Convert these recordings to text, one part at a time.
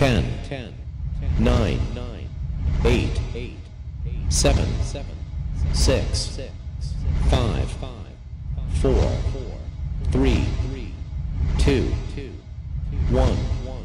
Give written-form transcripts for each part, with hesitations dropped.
10, 9, 8, 7, 6, 5, 4, 3, 2, 1.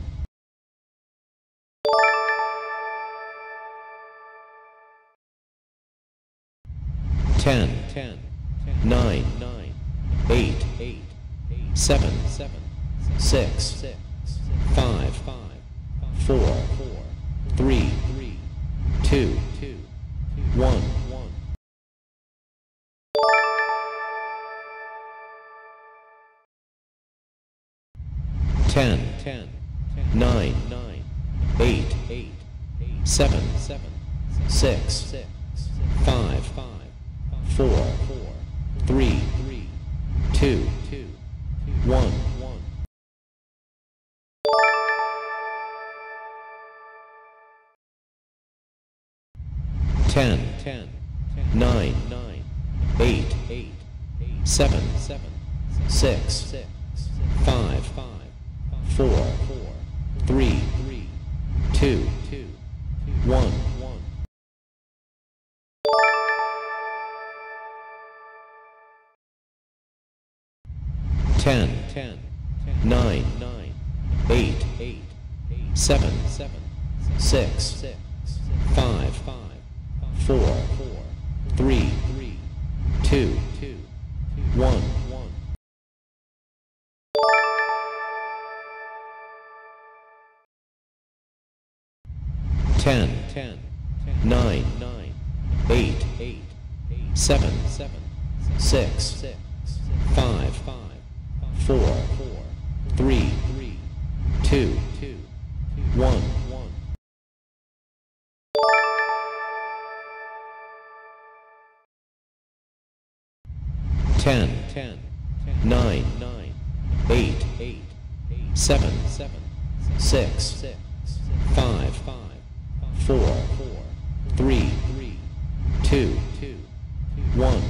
10, 9, 8, 7, 6, 5, 4, 3, 2, 1. 10, 9, 8, 7, 6, 5, 4, 3, 2, 1. 10, 9, 8, 7, 6, 5, 4, 3, 2, 1. 10, 9, 8, 7, 6, 5, 4, 3, 2, 1. 10, 9, 8, 7, 6, 5, 4, 3, 2, 1. 10, 9, 8, 7, 6, 5, 4, 3, 2, 1.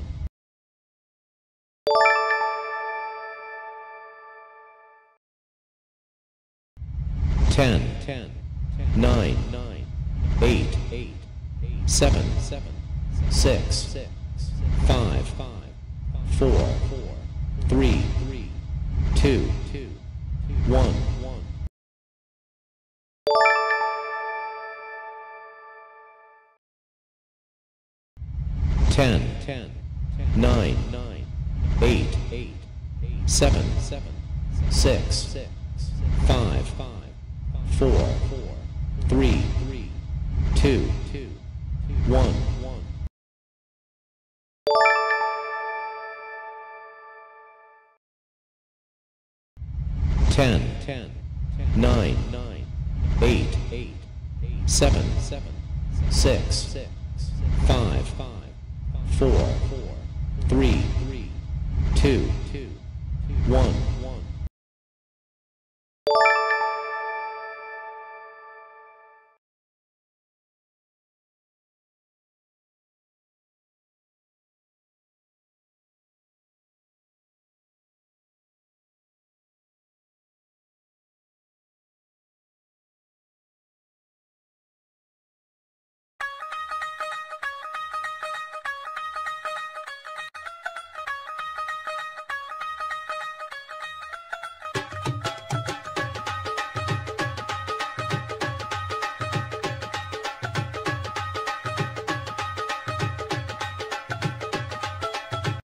10, 9, 8, 7, 6, 5, 4, 3, 2, 1. 10, 9, 8, 7, 6, 5, 4, 3, 2, 1. 10, 9, 8, 7, 6, 5, 4, 3, 2, 1.